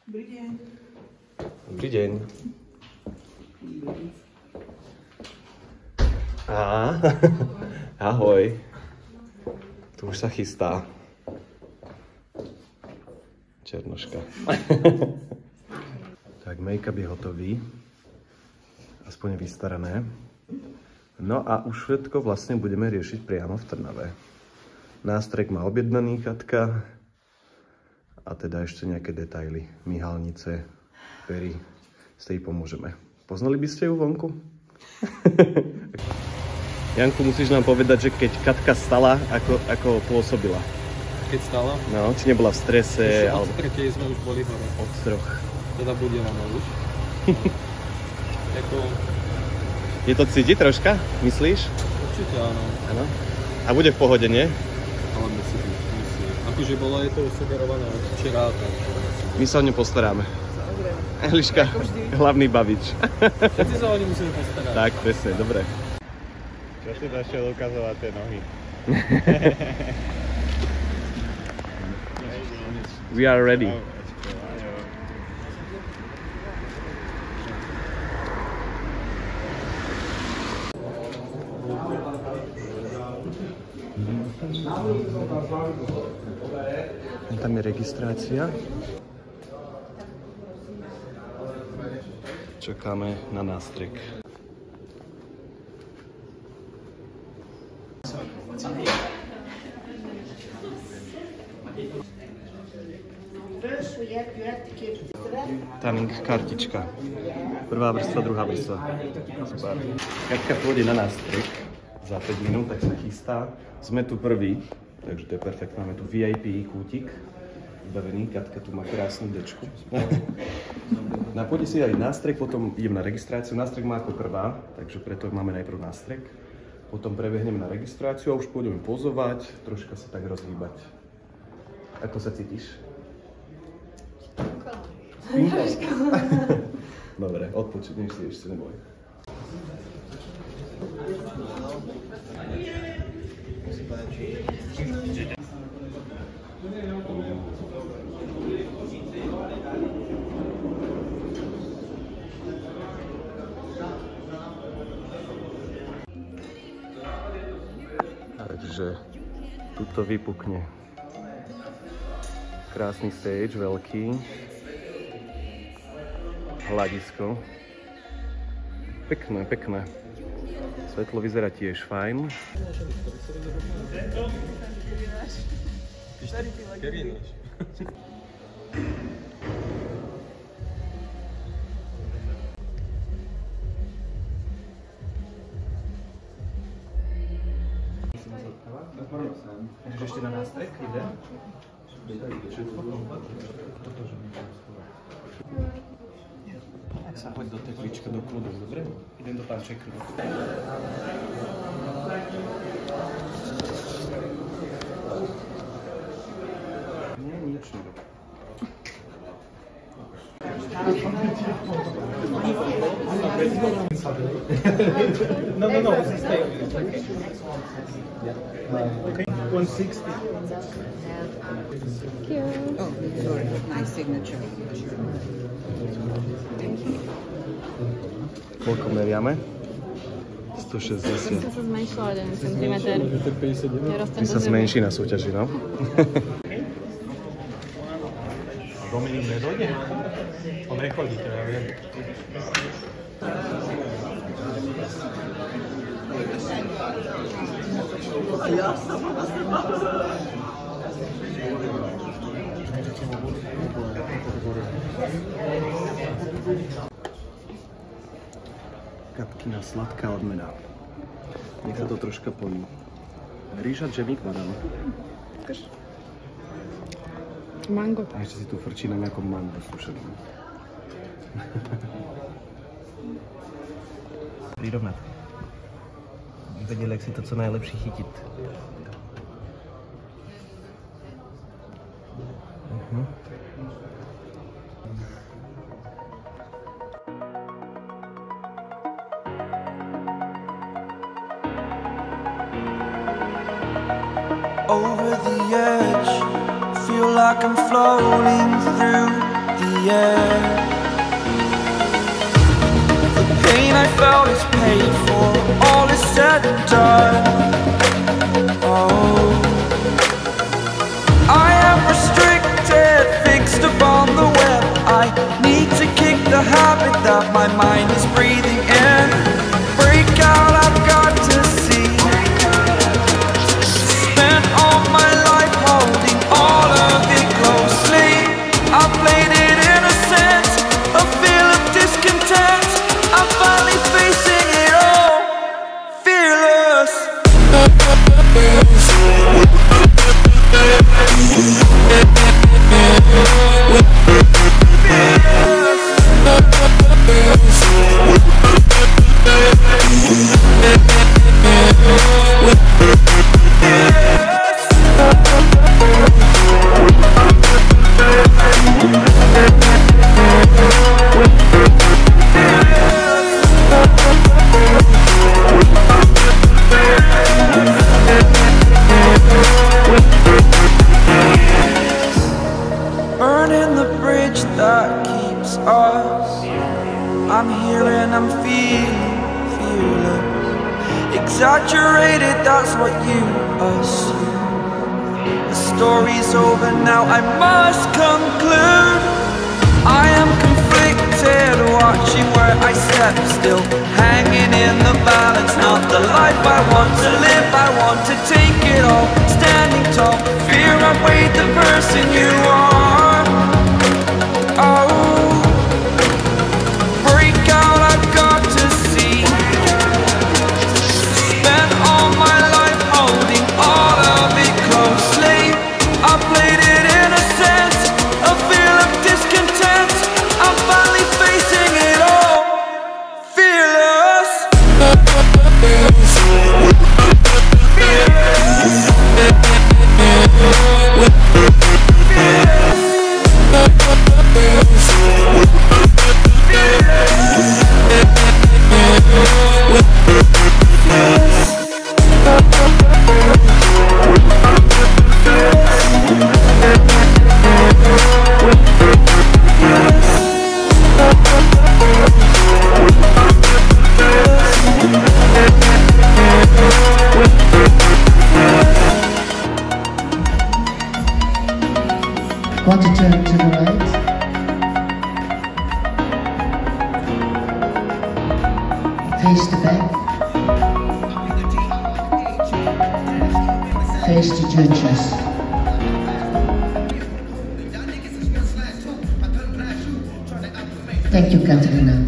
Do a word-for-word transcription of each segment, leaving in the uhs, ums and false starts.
Dobrý deň. Dobrý deň. Á, ahoj. Tu už sa chystá. Černoška. Tak, make-up je hotový. Aspoň vystarané. No a už všetko vlastne budeme riešiť priamo v Trnave. Nástrek má objednaný Katka. A teda ešte nejaké detaily. Myhalnice, pery. S tej pomôžeme. Poznali by ste ju vonku? Janku, musíš nám povedať, že keď Katka stala, ako, ako pôsobila. Keď stala? No, či nebola v strese, už alebo... Od tretej sme už boli hore. Od troch. Teda budela ma už. Jako... Je to cítiť troška, myslíš? Určite áno. Áno. A bude v pohode, nie? Ale musí byť, musí. Akože bola je to usugerované od včera, takže... My sa o ňu postaráme. Dobre. Eliška, hlavný bavič. Všetci sa o ňu musíme postarať. Tak, presne, dobre. Čo si zašiel ukazovať tie nohy? We are ready. Tam je registrácia. Čakáme na nástrek. Tanning kartička. Prvá vrstva, druhá vrstva. Super. Katka pôjde na nástrek za päť minút, tak sa chystá. Sme tu prví, takže to je perfektné. Máme tu vé í pé kútik vybavený. Katka tu má krásnu dečku. Na pôjde si aj nástrek, potom idem na registráciu. Nástrek má ako prvá, takže preto máme najprv nástrek. Potom prebehneme na registráciu a už pôjdeme pozovať, troška sa tak rozhýbať. Ako sa cítiš? Dobre, odpočineš si, ešte neboj. Takže tuto vypukne. Krásny stage, veľký. Hľadisko. Pekné, pekné. Svetlo vyzerá tiež fajn. Môžeš ešte na nástrek, ide? Tak sa hoď do teklička, do kľudu, dobre? Idem do tančeku. Nie, nič nerob. No, no, no, stay. Okay, one sixty. Thank you. Oh, sorry, my signature. Thank you. Koľko meriame? sto šesťdesiat. To sa zmenšilo jeden centimetr. Ty sa zmenší na súťaži, no? Dominik nedojde? On nechodí, to ja viem. Katkina sladká odmena. Nech sa to troška pojí. Rýža džemík badal. Mango. A ešte si tu frčí na nejakom mango sušenom. Prirovnat. Vedeli, jak si to co najlepší chytit. Uh-huh. Over the edge, feel like I'm floating through the air. The pain I felt is paid for, all is said and done. Oh, I am restricted, fixed upon the web. I need to kick the habit that my mind is breathing in. Break out, I've got to see. Spent all my life holding all of it closely. I played it innocent, a feel of discontent. I'm finally facing it all, fearless. Burning the bridge that keeps us. I'm here and I'm feeling fearless. Exaggerated, that's what you assume. The story's over now, I must conclude. I am conflicted, watching where I step still, hanging in the balance. Not the life I want to live, I want to take it all. Standing tall, fear outweighed the person you are. Oh, break out, I've got to see. Spent all my life holding all of it closely. I played it innocent, a feel of discontent. I'm finally facing it all, fearless. Want to turn to the right? Face the back. Face the judges. Thank you, Katarina.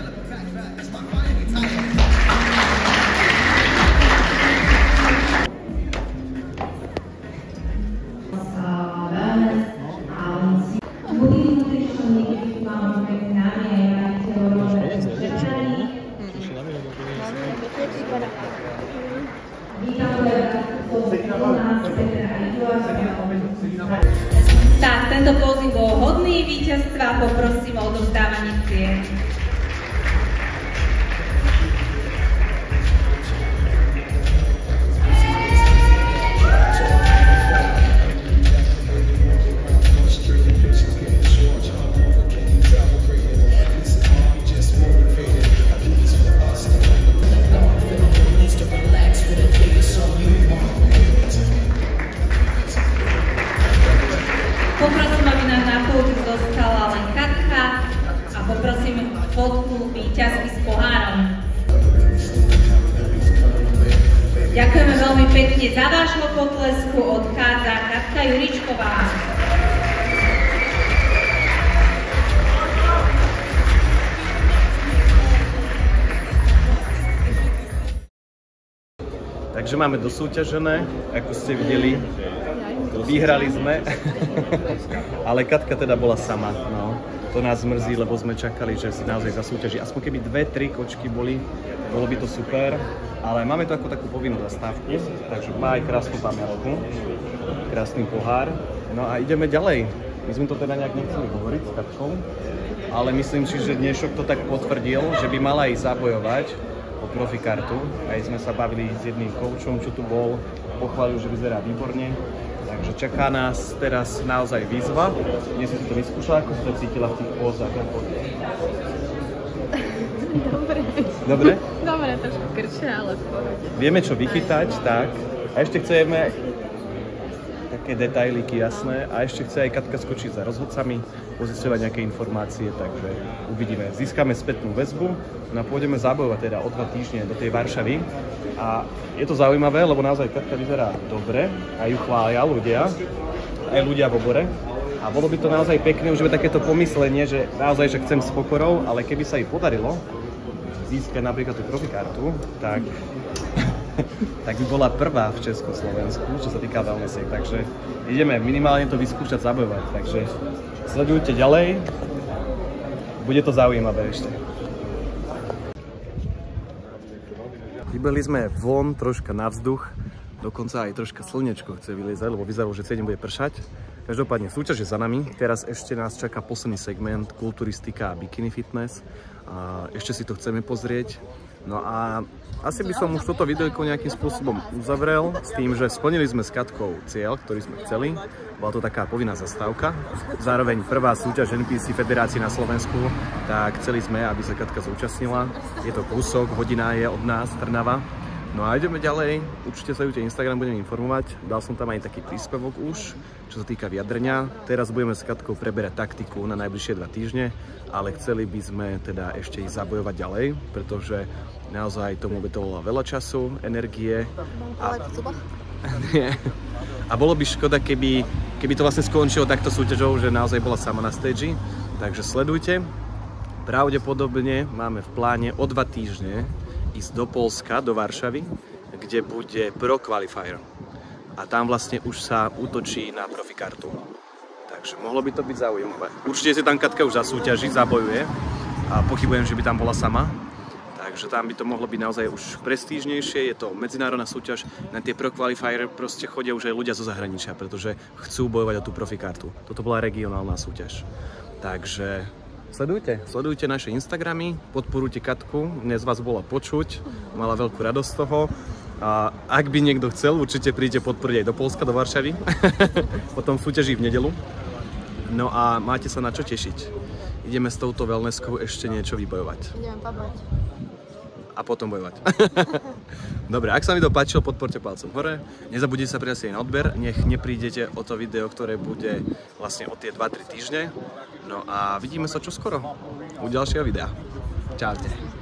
Tak, tento posing bol hodný víťazstva, poprosím o odovzdávanie cien. Poprosím, aby nás na pódium dostala len Katka a poprosím fotku víťazky s pohárom. Ďakujeme veľmi pekne za vášho potlesku, odchádza Katka Juričková. Takže máme dosúťažené, ako ste videli, vyhrali sme, ale Katka teda bola sama, no. To nás mrzí, lebo sme čakali, že si naozaj zasúťaží. Aspoň keby dve, tri kočky boli, bolo by to super, ale máme to ako takú povinnú zastávku, takže má aj krásnu pamiatku, krásny pohár. No a ideme ďalej. My sme to teda nejak nechceli hovoriť s Katkou, ale myslím si, že dnešok to tak potvrdil, že by mala aj zabojovať o profikartu. Aj sme sa bavili s jedným koučom, čo tu bol, pochválil, že vyzerá výborne. Takže čaká nás teraz naozaj výzva. Dnes si to vyskúšala, ako si to cítila v tých pózach. Dobre. Dobre? Dobre, trošku krče, ale v pohode. Vieme, čo vychytať, tak. A ešte chceme také detailíky jasné. A ešte chce aj Katka skočiť za rozhodcami, pozisťovať nejaké informácie, takže uvidíme. Získame spätnú väzbu, no a pôjdeme zabojovať teda o dva týždne do tej Varšavy. A je to zaujímavé, lebo naozaj Katka vyzerá dobre, aj ju chvália ľudia, aj ľudia v obore. A bolo by to naozaj pekné, už je takéto pomyslenie, že naozaj, že chcem s pokorou, ale keby sa jej podarilo získať napríklad tú profikartu, tak, tak by bola prvá v Československu, čo sa týka wellnessiek. Takže ideme minimálne to vyskúšať zabojovať, takže sledujte ďalej, bude to zaujímavé ešte. Vybeli sme von troška na vzduch, dokonca aj troška slnečko chce vyliezať, lebo vyzeralo, že celý bude pršať. Každopádne súťaž je za nami, teraz ešte nás čaká posledný segment, kulturistika a bikini fitness. A ešte si to chceme pozrieť. No a asi by som už toto videjko nejakým spôsobom uzavrel s tým, že splnili sme s Katkou cieľ, ktorý sme chceli. Bola to taká povinná zastávka. Zároveň prvá súťaž en pé cé federácie na Slovensku, tak chceli sme, aby sa Katka zúčastnila. Je to kúsok, hodina je od nás, Trnava. No a ideme ďalej, určite sledujte Instagram, budem informovať. Dal som tam aj taký príspevok už, čo sa týka vyjadrenia. Teraz budeme s Katkou preberať taktiku na najbližšie dva týždne, ale chceli by sme teda ešte ísť zabojovať ďalej, pretože naozaj tomu obetovalo veľa času, energie. A... a bolo by škoda, keby, keby to vlastne skončilo takto súťažou, že naozaj bola sama na stage. Takže sledujte. Pravdepodobne máme v pláne o dva týždne ísť do Poľska, do Varšavy, kde bude Pro Qualifier. A tam vlastne už sa útočí na profikartu. Takže mohlo by to byť zaujímavé. Určite si tam Katka už zasúťaží, zabojuje a pochybujem, že by tam bola sama. Takže tam by to mohlo byť naozaj už prestížnejšie, je to medzinárodná súťaž, na tie Pro Qualifier proste chodia už aj ľudia zo zahraničia, pretože chcú bojovať o tú profikartu. Toto bola regionálna súťaž. Takže Sledujte, sledujte naše Instagramy, podporujte Katku, dnes vás bola počuť, mala veľkú radosť z toho. A ak by niekto chcel, určite príďte podporiť aj do Poľska, do Varšavy, potom súťaží v nedeľu. No a máte sa na čo tešiť. Ideme s touto wellnesskou ešte niečo vybojovať. Ideme pabať. A potom bojovať. Dobre, ak sa mi to páčilo, podporte palcom hore. Nezabudnite sa prihlásiť na odber, nech neprídete o to video, ktoré bude vlastne o tie dva tri týždne. No a vidíme sa čoskoro u ďalšieho videa. Čaute.